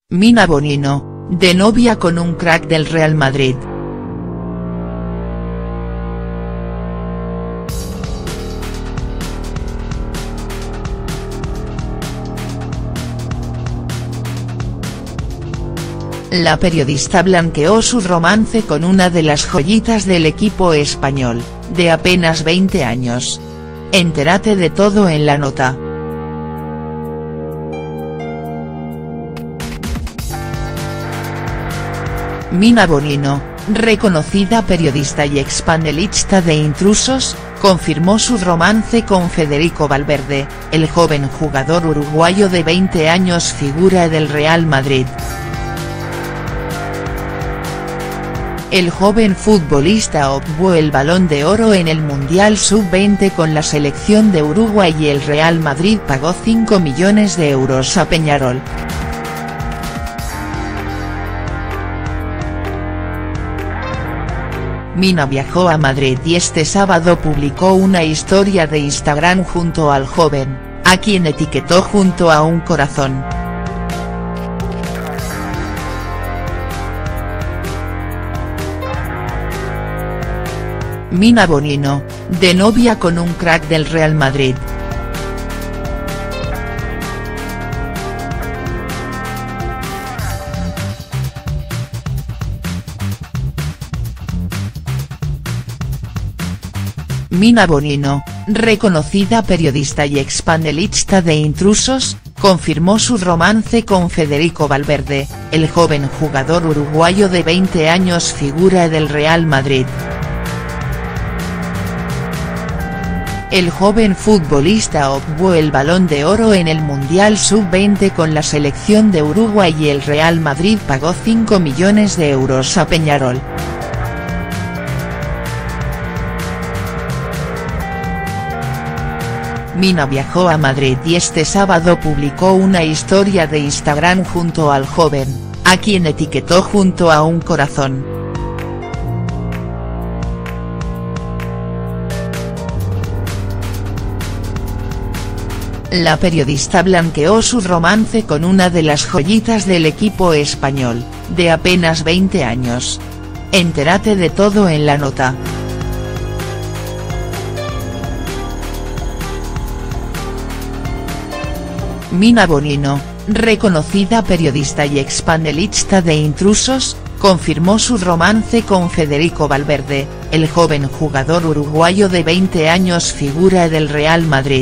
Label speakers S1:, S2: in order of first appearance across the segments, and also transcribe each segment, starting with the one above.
S1: Mina Bonino, de novia con un crack del Real Madrid. La periodista blanqueó su romance con una de las joyitas del equipo español, de apenas 20 años. Entérate de todo en la nota. Mina Bonino, reconocida periodista y expanelista de Intrusos, confirmó su romance con Federico Valverde, el joven jugador uruguayo de 20 años figura del Real Madrid. El joven futbolista obtuvo el Balón de Oro en el Mundial Sub-20 con la selección de Uruguay y el Real Madrid pagó 5 millones de euros a Peñarol. Mina viajó a Madrid y este sábado publicó una historia de Instagram junto al joven, a quien etiquetó junto a un corazón. Mina Bonino, de novia con un crack del Real Madrid. Mina Bonino, reconocida periodista y expanelista de Intrusos, confirmó su romance con Federico Valverde, el joven jugador uruguayo de 20 años figura del Real Madrid. El joven futbolista obtuvo el Balón de Oro en el Mundial Sub-20 con la selección de Uruguay y el Real Madrid pagó 5 millones de euros a Peñarol. Mina viajó a Madrid y este sábado publicó una historia de Instagram junto al joven, a quien etiquetó junto a un corazón. La periodista blanqueó su romance con una de las joyitas del equipo español, de apenas 20 años. Entérate de todo en la nota. Mina Bonino, reconocida periodista y expanelista de Intrusos, confirmó su romance con Federico Valverde, el joven jugador uruguayo de 20 años figura del Real Madrid.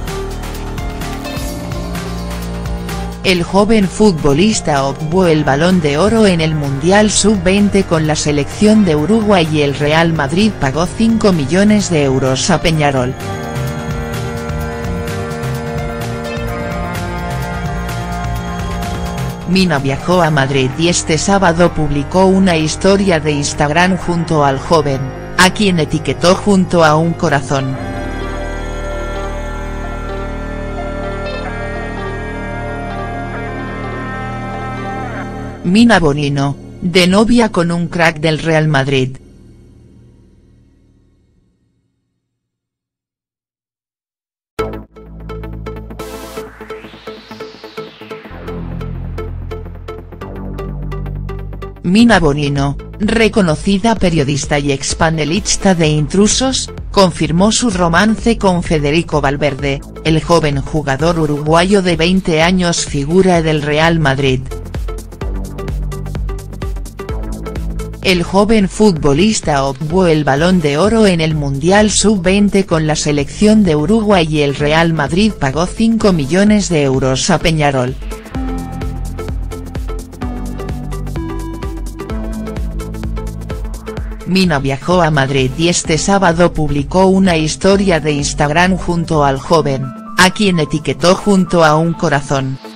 S1: El joven futbolista obtuvo el Balón de Oro en el Mundial Sub-20 con la selección de Uruguay y el Real Madrid pagó 5 millones de euros a Peñarol. Mina viajó a Madrid y este sábado publicó una historia de Instagram junto al joven, a quien etiquetó junto a un corazón. Mina Bonino, de novia con un crack del Real Madrid. Mina Bonino, reconocida periodista y expanelista de Intrusos, confirmó su romance con Federico Valverde, el joven jugador uruguayo de 20 años figura del Real Madrid. El joven futbolista obtuvo el Balón de Oro en el Mundial Sub-20 con la selección de Uruguay y el Real Madrid pagó 5 millones de euros a Peñarol. Mina viajó a Madrid y este sábado publicó una historia de Instagram junto al joven, a quien etiquetó junto a un corazón.